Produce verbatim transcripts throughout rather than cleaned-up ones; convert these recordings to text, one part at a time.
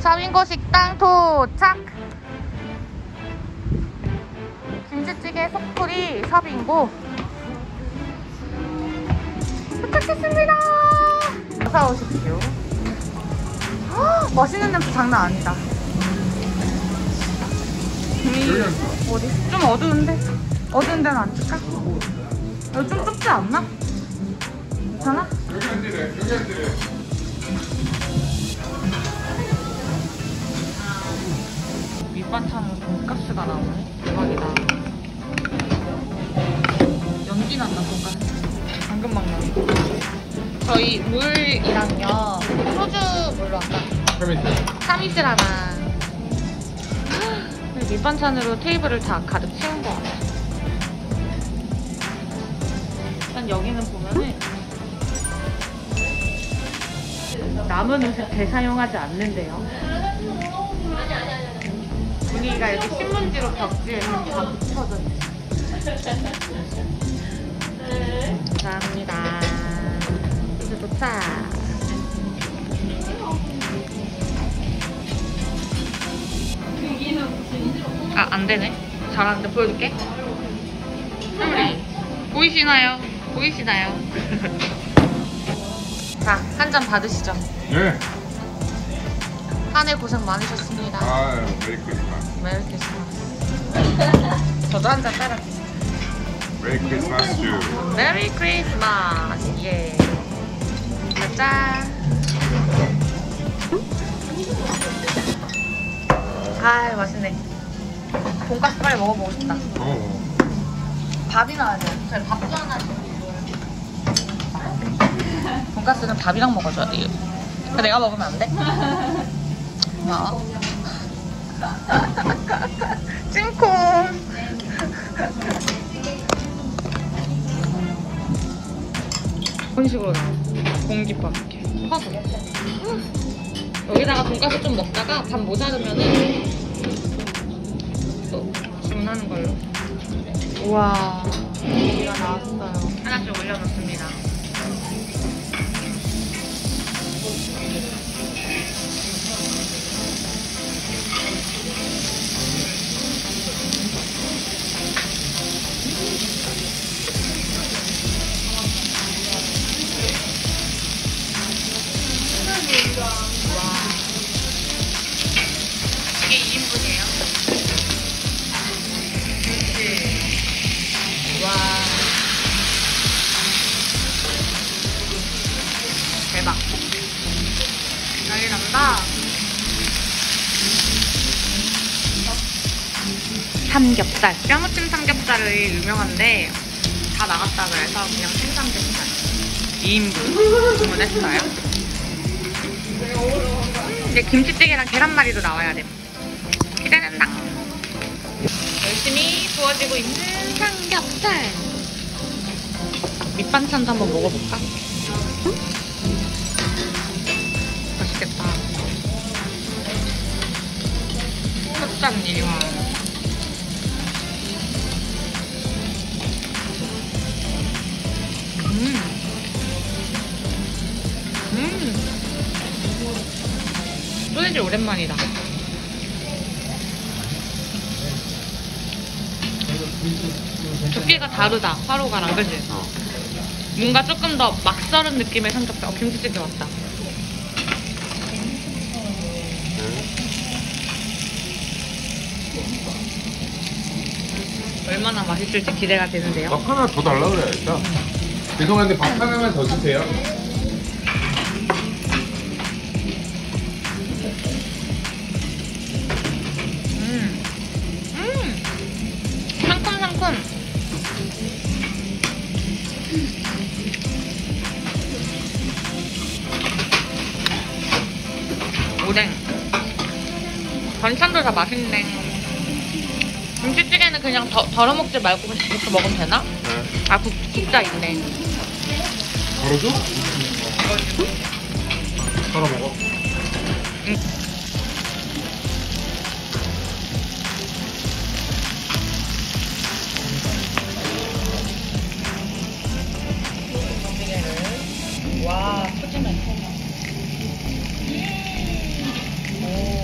서빙고 식당 도착! 김치찌개 속풀이 서빙고 도착했습니다! 어서 오십시오. 허, 맛있는 냄새 장난 아니다. 이, 어디? 좀 어두운데? 어두운 데는 안 줄까? 여기 좀 좁지 않나? 괜찮아? 여기 앉으래, 여기 앉으래. 밑반찬으로 돈가스가 나오네? 대박이다. 연기 난다, 돈가스. 방금 막 나온 거. 저희 물이랑요, 소주 물로 아까 참이슬 하나. 밑반찬으로 테이블을 다 가득 채운 거 같아. 일단 여기는 보면은 남은 음식 재사용하지 않는데요. 분위기가 이렇게 신문지로 벽지에 다 붙여져 있어요. 감사합니다. 이제 도착. 아, 안 되네. 잘하는데 보여줄게. 우리 보이시나요? 보이시나요? 자, 한 잔 받으시죠. 네. 한 해 고생 많으셨습니다. 아유, 메리 크리스마스. 메리 크리스마스. 저도 한 잔 따라주세요. 메리 크리스마스 주. 메리 크리스마스. 예. 짠. 아, 맛있네. 돈가스 빨리 먹어보고 싶다. 어. 밥이 나와야 돼. 저희 밥도 하나 주세요. 돈가스는 밥이랑 먹어줘야 돼요. 내가 먹으면 안 돼? 뭐? 찐콩. 이런 식으로 나와. 공깃밥 이렇게 퍼서. 여기다가 돈가스 좀 먹다가 밥 모자르면은 또 주문하는 걸로. 우와, 고기가 나왔어요. 하나씩 올려놓습니다. 이게 이 인분이에요. 와. 대박. 난리 난다. 삼겹살. 뼈무침 삼겹살이 유명한데 다 나갔다 그래서 그냥 생삼겹살 이 인분 주문했어요. 이제 김치찌개랑 계란말이도 나와야 돼. 기대된다. 열심히 구워지고 있는 삼겹살. 밑반찬도 한번 먹어볼까? 맛있겠다. 첫잔 이리 와. 음. 음. 소세지 오랜만이다. 두께가 다르다, 화로가랑, 그치? 어. 뭔가 조금 더 막 썰은 느낌의 삼겹살. 어, 김치찌개 왔다. 얼마나 맛있을지 기대가 되는데요. 밥 하나 더 달라 그래야겠다. 죄송한데 밥 하나만 더 주세요. 음. 음. 상큼상큼. 오뎅. 반찬도 다 맛있네. 김치찌개는 그냥 더, 덜어먹지 말고 그냥 이렇게 먹으면 되나? 네. 아, 국, 국자 있네. 덜어줘? 덜어 먹어. 응. 와, 푸짐해. 오.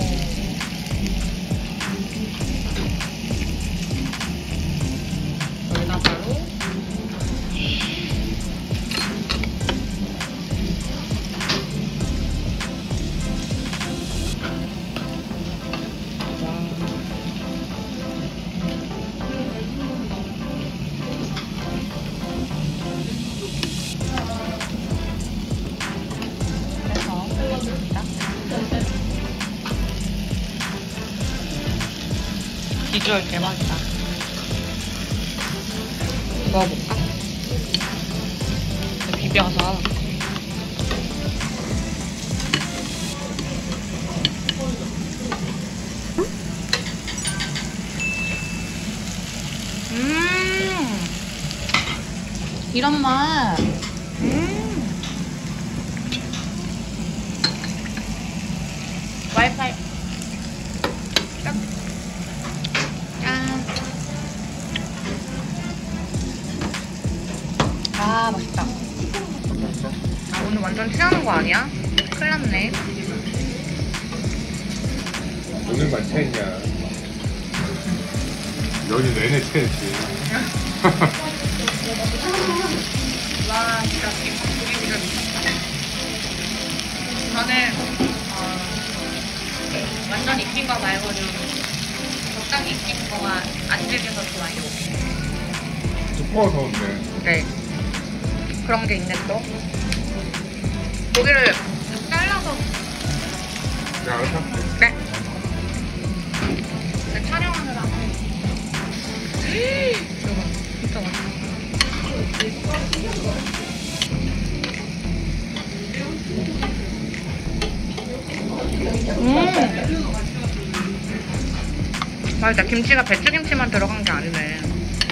비주얼 대박이다. 먹어볼까? 비벼서. 음, 이런 맛. 음, 와이파이. 딱. 짠. 아, 맛있다. 아, 오늘 완전 취하는 거 아니야? 큰일 났네. 오늘만 체했냐? 연휴 내내 체했지. 와, 진짜 고기 비주얼 미쳤다. 저는 어, 완전 익힌 거 말고 좀 적당히 익힌 거가 안 질겨서 좋아요. 두꺼워서 그런데. 네. 그런 게 있네 또. 고기를 잘라서. 내가 알아서 할게. 네. 네, 촬영하느라. 이거 진짜 맛있어. 음. 맞아, 김치가 배추김치만 들어간 게 아니네.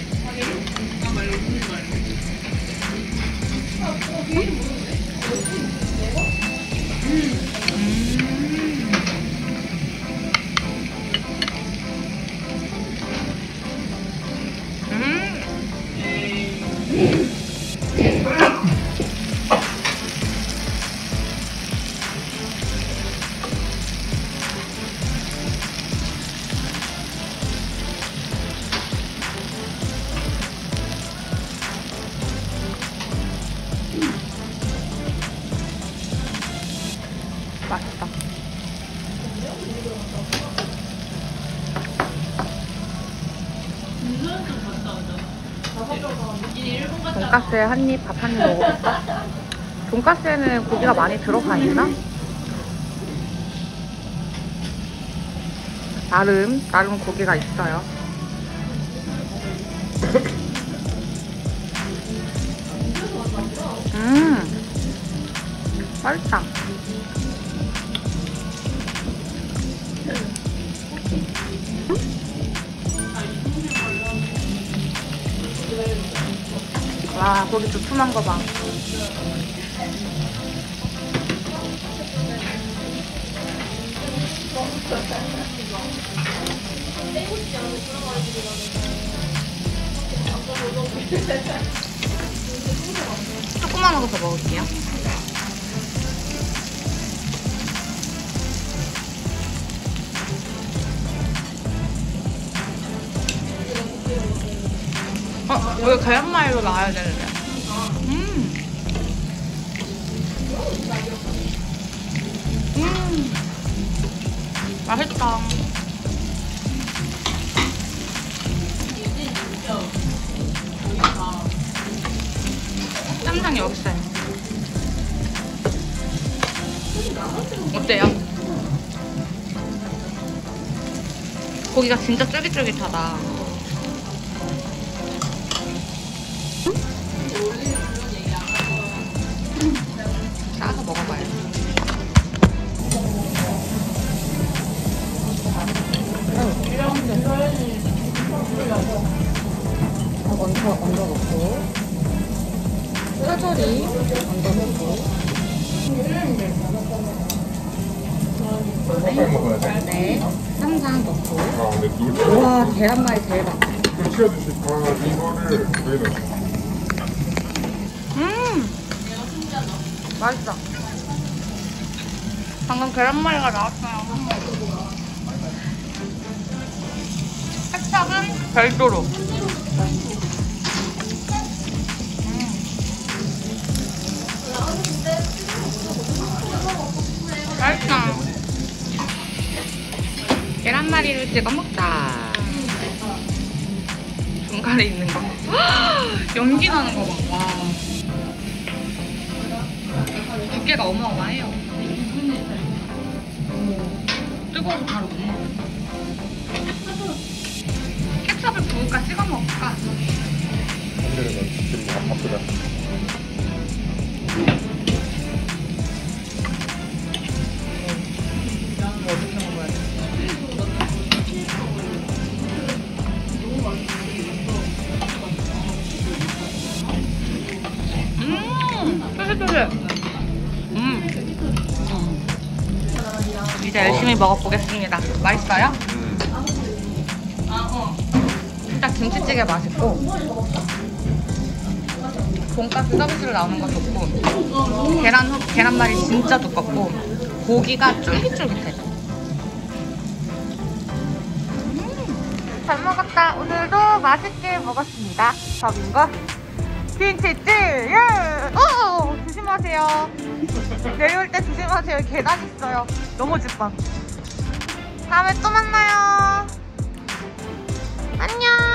맛있다. 돈가스에 한 입, 밥 한 입 먹어볼까? 돈가스에는 고기가 많이 들어가 있나? 나름, 나름 고기가 있어요. 음, 맛있다. 와, 고기 두툼한 거 봐. 조그만 거 더 먹을게요. 어, 여기 계란말이로 나와야 되는데. 음. 음. 맛있다. 쌈장 여기 있어요. 어때요? 고기가 진짜 쫄깃쫄깃하다. 싸서 먹어봐요. 먼저 얹어놓고 파절이 얹어놓고 닭발 먹어야 돼? 네, 쌈장 넣고. 아, 근데 누 우와, 계란말이 대박. 치워 주실 아, 이거를 여기 넣어. 음, 맛있어. 방금 계란말이가 나왔어요. 케찹은 별도로. 맛있다. 계란말이를 찍어 먹자. 중간에 있는 거. 연기 나는 거 봐. 와. 두께가 어마어마해요. 뜨거워서 바로 못 먹어. 케첩을 부을까 찍어 먹을까? 오늘은 넌 지금 뭐 바쁘다. 이거 어떻게 먹어야 돼? 음, 쫄깃쫄깃. 음. 이제 열심히 먹어보겠습니다. 맛있어요? 음. 진짜 김치찌개 맛있고 돈가스 서비스로 나오는 거 좋고 계란, 후- 계란말이 진짜 두껍고 고기가 쫄깃쫄깃해. 음, 잘 먹었다. 오늘도 맛있게 먹었습니다. 더빙거 김치찌개. 어, 조심하세요. 내려올 때 조심하세요. 계단 있어요. 넘어질 뻔. 다음에 또 만나요. 안녕.